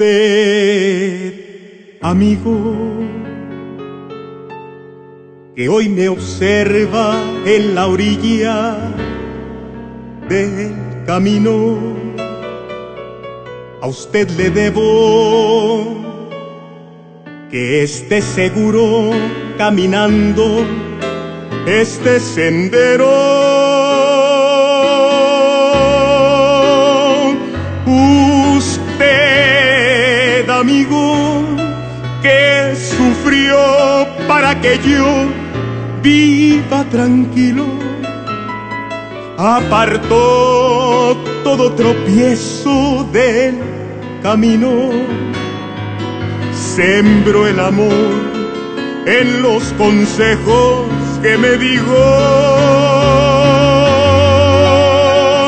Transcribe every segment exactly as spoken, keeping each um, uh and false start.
usted, amigo, que hoy me observa en la orilla del camino. A usted le debo que esté seguro caminando este sendero. Usted, amigo, que sufrió para que yo viva tranquilo, apartó todo tropiezo del camino, sembró el amor en los consejos que me dijo.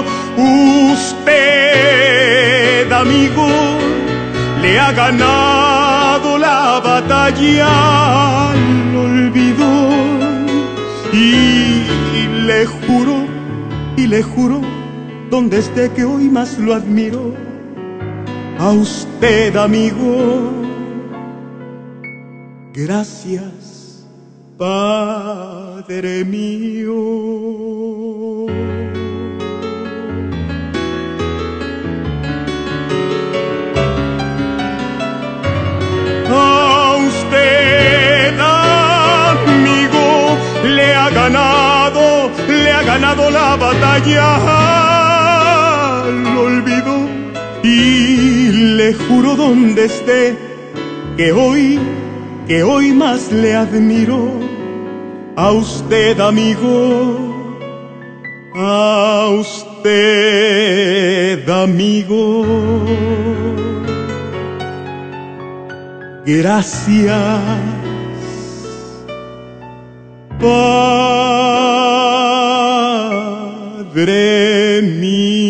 Usted, amigo, le ha ganado la batalla al olvido, y le juro, y le juro, donde esté, que hoy más lo admiro, a usted, amigo. Gracias, Padre mío. A usted, amigo, le ha ganado, le ha ganado la batalla al olvido, y le juro donde esté que hoy, que hoy más le admiro, a usted, amigo, a usted, amigo. Gracias, Padre mío.